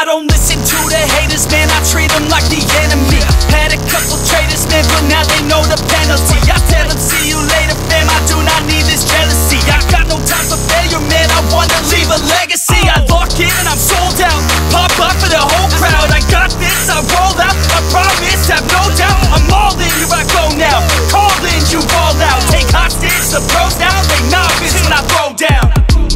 I don't listen to the haters, man, I treat them like the enemy. Had a couple traitors, man, but now they know the penalty. I tell them, see you later, fam, I do not need this jealousy. I got no time for failure, man, I wanna leave a legacy. I lock in and I'm sold out, pop up for the whole crowd. I got this, I roll out, I promise, have no doubt. I'm all in, here I go now, call in, you roll out. Take hostage, the pros now, they novice when I throw down.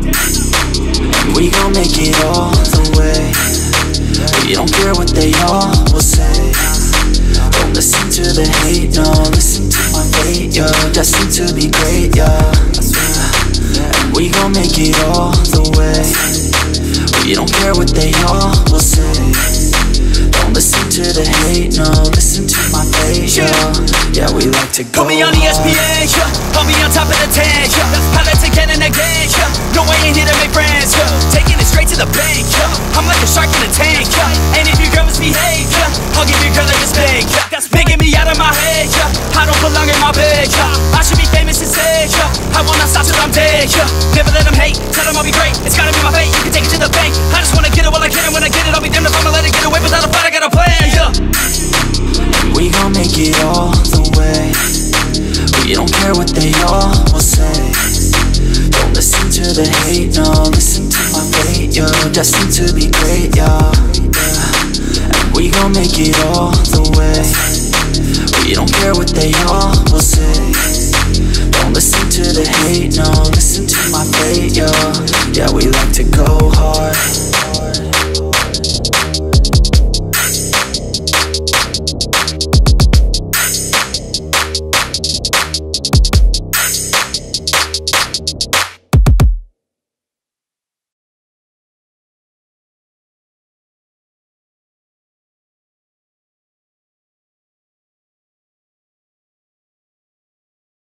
We gon' make it all the way. We don't care what they all will say. Don't listen to the hate, no, listen to my fate, yo. Destined to be great, yeah. And we gon' make it all the way. We don't care what they all will say. Don't listen to the hate, no, listen to my fate, yo. Yeah, we like to go put me on ESPN, yeah. I'll be on top of the 10, yeah. Highlights again and again, yeah. No, I ain't here to make friends, yeah. Taking it straight to the bank, yeah. I'm like a shark in a tank, yeah. And if your girl misbehave, yeah, I'll give your girl like a spank, yeah. That's making me out of my head, yeah. I don't belong in my bed, yeah. I should be famous instead, yeah. I will not stop till I'm dead, yeah. Never let them hate, tell them I'll be great. It's gotta be my fate, you can take it to the bank. I just wanna get it while I get it. When I get it, I'll be damned if I'ma let it get away without a fight. I got a plan, yeah. We gon' make it all the way. We don't care what they all will say. Don't listen to the hate, no, listen to my fate, yo. Destined to be great, yeah. And we gon' make it all the way. We don't care what they all will say. Don't listen to the hate, no, listen to my fate, yo. Yeah, we like to go hard.